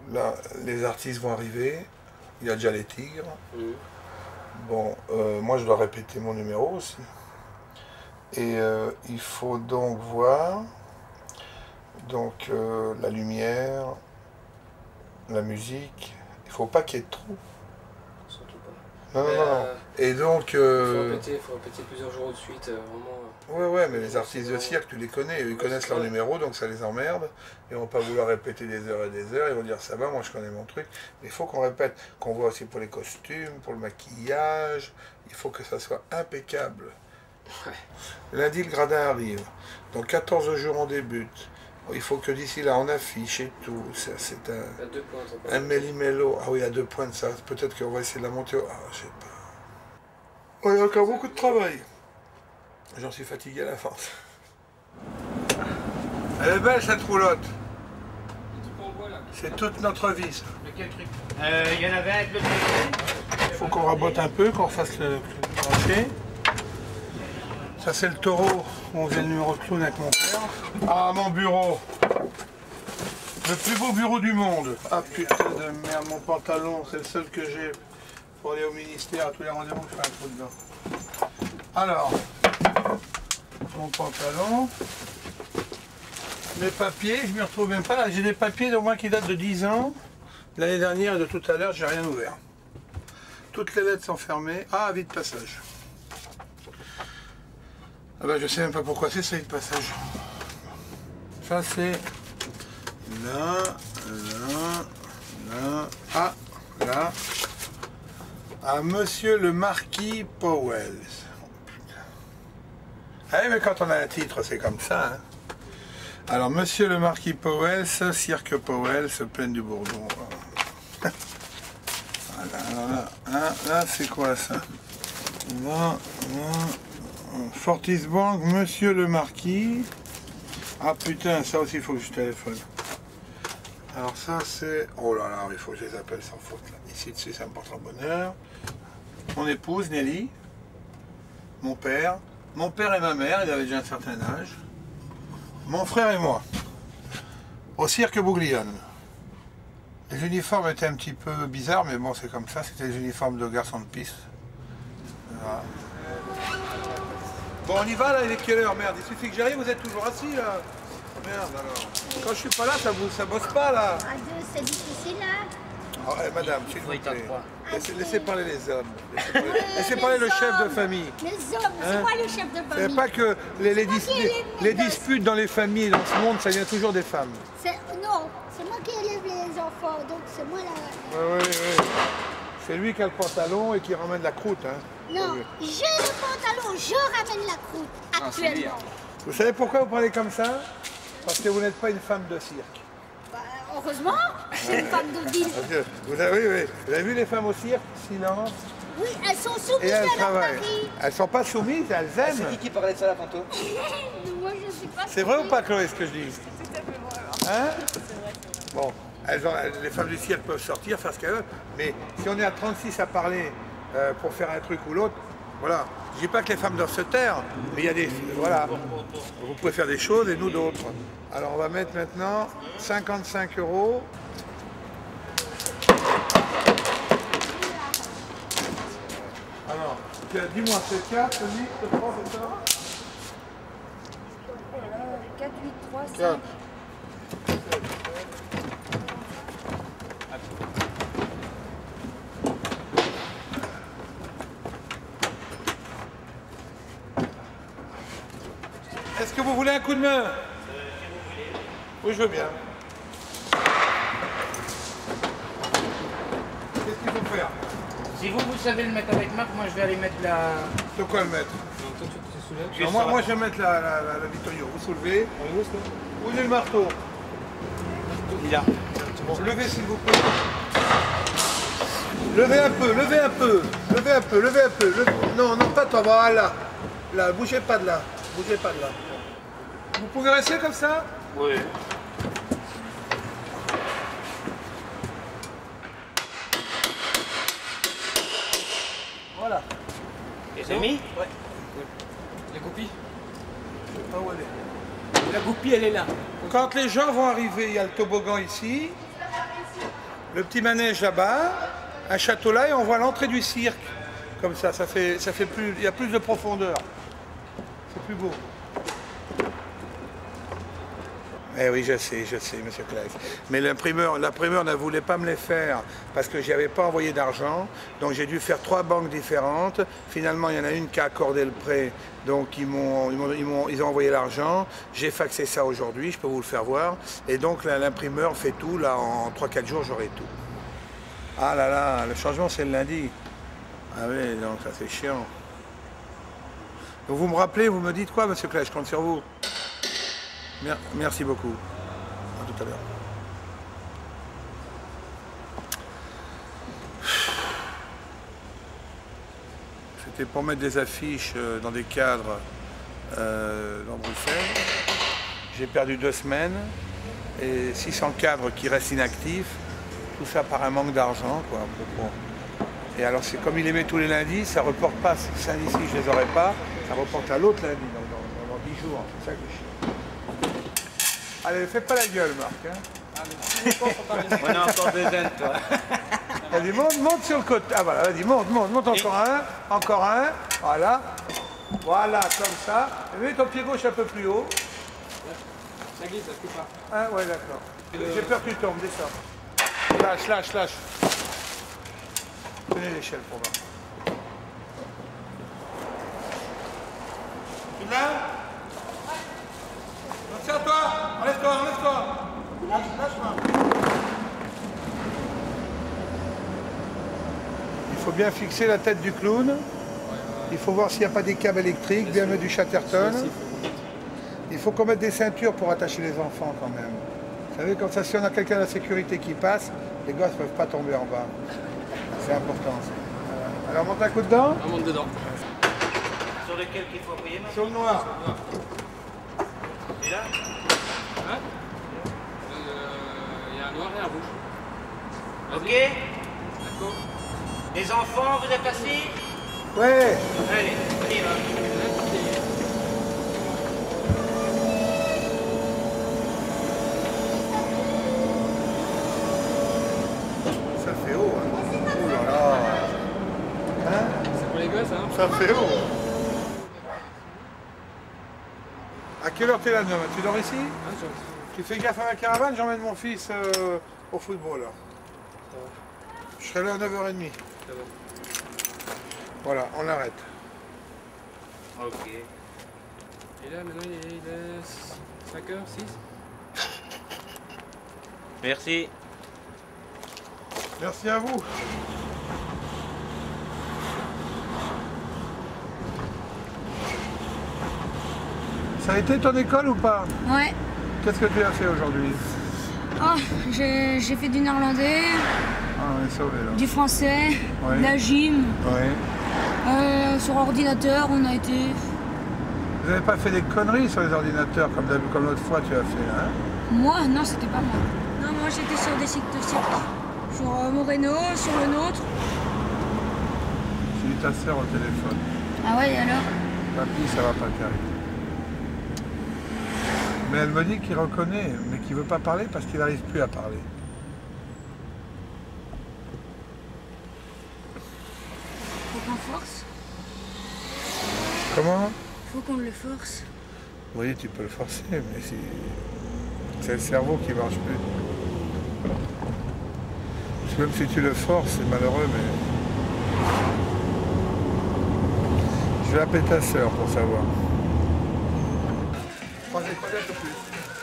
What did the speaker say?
là, les artistes vont arriver. Il y a déjà les tigres. Bon, moi je dois répéter mon numéro aussi. Et il faut donc voir donc, la lumière, la musique. Il ne faut pas qu'il y ait de trous. Surtout pas. Non, non, non. Et donc... Il faut répéter plusieurs jours de suite, vraiment. Ouais, mais les artistes de cirque, tu les connais, ils connaissent leur numéro, donc ça les emmerde. Ils vont pas vouloir répéter des heures et des heures, ils vont dire ça va, moi je connais mon truc. Mais il faut qu'on répète, qu'on voit aussi pour les costumes, pour le maquillage, il faut que ça soit impeccable. Ouais. Lundi, le gradin arrive, donc 14 jours on débute. Il faut que d'ici là on affiche et tout, c'est un méli-mélo. Ah oui, à 2 points de ça, peut-être qu'on va essayer de la monter. Ah, je sais pas. Oh, il y a encore beaucoup de travail. J'en suis fatigué à la fin. Elle est belle cette roulotte. C'est toute notre vie ça. Lequel truc il y en avait un avec le téléphone. Il faut qu'on rabote un peu, qu'on fasse le crochet. Ça c'est le taureau où on faisait le numéro de clown avec mon père. Ah mon bureau. Le plus beau bureau du monde. Ah putain de merde, mon pantalon, c'est le seul que j'ai pour aller au ministère, à tous les rendez-vous, je fais un trou dedans. Alors, mon pantalon, mes papiers, je m'y retrouve même pas là, j'ai des papiers au moins qui datent de 10 ans. L'année dernière et de tout à l'heure, j'ai rien ouvert. Toutes les lettres sont fermées. Ah, avis de passage. Ah ben, je sais même pas pourquoi c'est ça, avis de passage. Ça c'est là, ah, là. À Monsieur le Marquis Powell. Ah oui, mais quand on a un titre, c'est comme ça. Hein. Alors, Monsieur le Marquis Powell, Cirque Powell, Plaine du Bourdon. Voilà, là, c'est quoi ça? Là, Fortis Bank, Monsieur le Marquis. Ah putain, ça aussi, il faut que je téléphone. Alors ça, c'est... Oh là là, il faut que je les appelle sans faute. Là. Ici, dessus, ça me portera bonheur. Mon épouse, Nelly. Mon père et ma mère, ils avaient déjà un certain âge. Mon frère et moi. Au cirque Bouglione. Les uniformes étaient un petit peu bizarres, mais bon, c'est comme ça. C'était les uniformes de garçons de piste. Voilà. Bon, on y va, là, il est quelle heure? Merde, il suffit que j'arrive, vous êtes toujours assis, là. Merde, alors. Quand je suis pas là, ça bosse pas, là. À deux, c'est difficile, là. Oh, madame, s'il vous plaît. Laissez parler les hommes. Laissez parler le chef de famille. Les hommes, c'est moi le chef de famille. C'est pas que les disputes dans les familles, dans ce monde, ça vient toujours des femmes. Non, c'est moi qui élève les enfants, donc c'est moi la... Oui. C'est lui qui a le pantalon et qui ramène la croûte. Hein. Non, j'ai le pantalon, je ramène la croûte, actuellement. Vous savez pourquoi vous parlez comme ça? Parce que vous n'êtes pas une femme de cirque. Bah, heureusement, c'est une femme de ville. Vous avez vu les femmes au cirque? Silence. Oui, elles sont soumises Et elles à leur travaillent. mari. Elles sont pas soumises, elles aiment. C'est qui parlait de ça là tantôt? Moi, je suis pas C'est vrai ou pas, Chloé, ce que je dis? C'est tout à fait vrai. Hein? Bon, les femmes du cirque peuvent sortir, faire ce qu'elles veulent, mais si on est à 36 à parler pour faire un truc ou l'autre, voilà. Je dis pas que les femmes doivent se taire, mais il y a des... Voilà. Vous pouvez faire des choses et nous d'autres. Alors on va mettre maintenant 55 €. Alors, dis-moi, c'est 4, 8, 3, c'est ça? 4, 8, 3, 5. 4. Est-ce que vous voulez un coup de main? Oui, je veux bien. Qu'est-ce qu'il faut faire? Si vous savez le mettre avec Marc, moi je vais aller mettre la... De quoi le mettre? Non, moi je vais mettre la Vittorio. Vous soulevez. Où est le marteau? Il est là. Bon, levez s'il vous plaît. Levez un peu, levez un peu. Levez un peu, levez un peu. Non, non, pas toi, voilà. Là, bougez pas de là. Bougez pas de là. Vous pouvez rester comme ça? Oui. Voilà. Et c'est mis? Ouais. La goupille? Je sais pas où elle est. La goupille, elle est là. Quand les gens vont arriver, il y a le toboggan ici. Le petit manège là-bas, un château là et on voit l'entrée du cirque. Comme ça fait plus, il y a plus de profondeur. C'est plus beau. Eh oui, je sais, monsieur Claes. Mais l'imprimeur ne voulait pas me les faire parce que je n'avais pas envoyé d'argent. Donc j'ai dû faire 3 banques différentes. Finalement, il y en a une qui a accordé le prêt. Donc ils ont envoyé l'argent. J'ai faxé ça aujourd'hui, je peux vous le faire voir. Et donc l'imprimeur fait tout. Là, en 3-4 jours, j'aurai tout. Ah là là, le changement, c'est le lundi. Ah oui, donc ça c'est chiant. Donc vous me rappelez, vous me dites quoi, monsieur Claes? Je compte sur vous. Merci beaucoup. À tout à l'heure. C'était pour mettre des affiches dans des cadres dans Bruxelles. J'ai perdu 2 semaines et 600 cadres qui restent inactifs. Tout ça par un manque d'argent, quoi. Et alors c'est comme il les met tous les lundis, ça reporte pas. Si ici je les aurais pas, ça reporte à l'autre lundi, dans 10 jours. C'est ça que je suis. Allez, fais pas la gueule, Marc. Hein. On a encore 2 jeunes, toi. Vas-y, monte sur le côté. Ah voilà, vas-y, monte encore un. Voilà. Voilà, comme ça. Et mets ton pied gauche un peu plus haut. Ça glisse, ça se coupe pas. Ah ouais, d'accord. J'ai peur que tu tombes, descends. Lâche. Tenez l'échelle pour voir. Tu es là? Tiens-toi, enlève-toi. Lâche-moi. Il faut bien fixer la tête du clown. Il faut voir s'il n'y a pas des câbles électriques, bien mettre du Chatterton. Il faut qu'on mette des ceintures pour attacher les enfants quand même. Vous savez, comme ça, si on a quelqu'un de la sécurité qui passe, les gosses ne peuvent pas tomber en bas. C'est important ça. Alors monte un coup dedans. On monte dedans. Sur lequel qu'il faut appuyer maintenant? Sur le noir. Et là? Hein? Il y a un noir et un rouge. Ok. D'accord. Les enfants, vous êtes assis? Ouais. Allez, on y va. Ça fait haut, hein. Oh là là. Hein? C'est pour les gosses, hein? Ça fait haut. À quelle heure t'es là, demain? Tu dors ici? Tu fais gaffe à ma caravane, j'emmène mon fils au football. Là. Je serai là à 9h30. Ça va. Voilà, on arrête. Ok. Et là, maintenant, il est 5h, 6. Merci. Merci à vous. Ça a été ton école ou pas? Ouais. Qu'est-ce que tu as fait aujourd'hui? Oh, j'ai fait du néerlandais, Ah, on est sauvés là. du français, Ouais. de la gym. Oui. Sur ordinateur, on a été. Vous n'avez pas fait des conneries sur les ordinateurs comme l'autre fois tu as fait, hein? Moi, non, c'était pas moi. Non, moi j'étais sur des sites de cirque. Sur Moreno, sur le nôtre. J'ai eu ta sœur au téléphone. Ah ouais, et alors? Papy, ça va pas carré. Mais elle me dit qu'il reconnaît, mais qu'il veut pas parler parce qu'il n'arrive plus à parler. Faut qu'on force. Comment? Faut qu'on le force. Oui, tu peux le forcer, mais c'est le cerveau qui marche plus. Parce que même si tu le forces, c'est malheureux, mais... Je vais appeler ta sœur pour savoir. Croisez un peu plus.